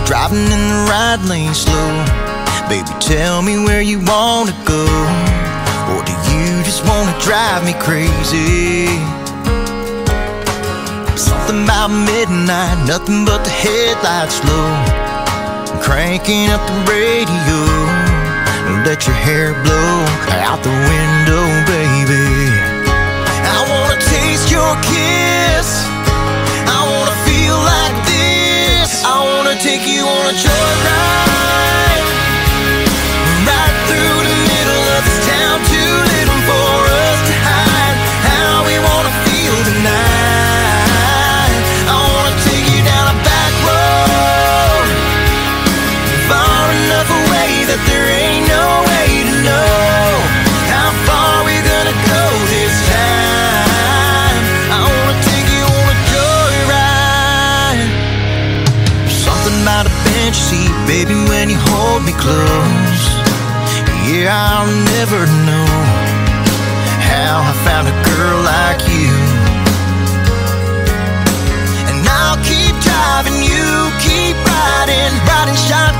driving in the right lane slow. Baby, tell me where you wanna go, or do you just wanna drive me crazy? Something about midnight, nothing but the headlights low. Cranking up the radio, let your hair blow out the window, baby. I wanna taste your kiss, I wanna feel like this. I wanna take you on a joyride, right through the middle of this town, too little for us to hide. How we wanna feel tonight. I wanna take you down a back road, far enough away that there ain't no way to know how far we're gonna go this time. I wanna take you on a joyride. Something about a bench seat, baby, when you hold me close. Yeah, I'll never know how I found a girl like you. And I'll keep driving you, keep riding, riding shotgun